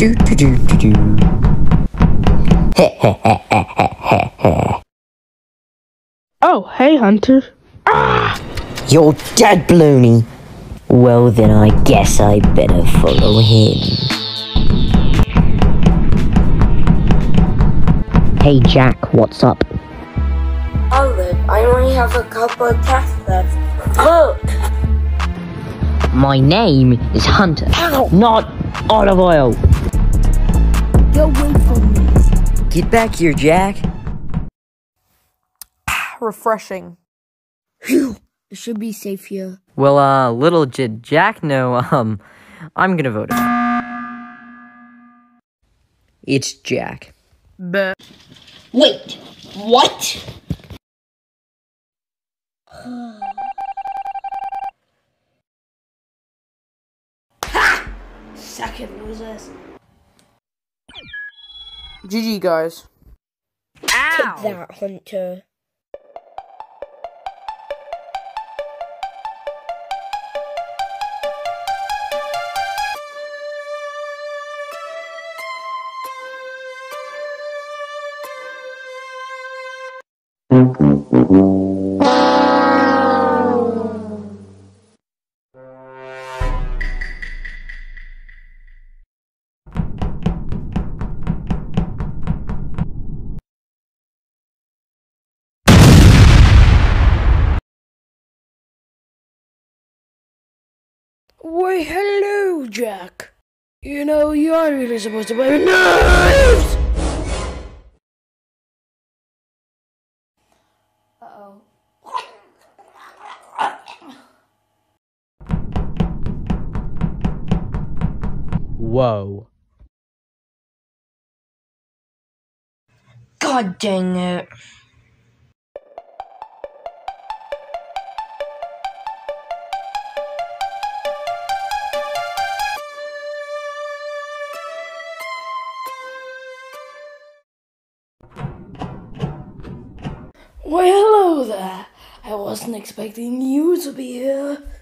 do do do do do. Oh, hey, Hunter. You're dead, Bloony. Well, then I guess I better follow him. Hey, Jack, what's up? Olive, I only have a couple of tasks left. Look! My name is Hunter, not olive oil. You'll wait for me. Get back here, Jack. Refreshing. Phew, it should be safe here. Well, little did Jack know, I'm gonna vote him out. It's Jack. Bleh. Wait, what? Ha! Second losers. GG, guys. Take that, Hunter. Why, hello, Jack. You know, you aren't really supposed to play with knives! Uh-oh. Whoa. God dang it. Why, hello there. I wasn't expecting you to be here.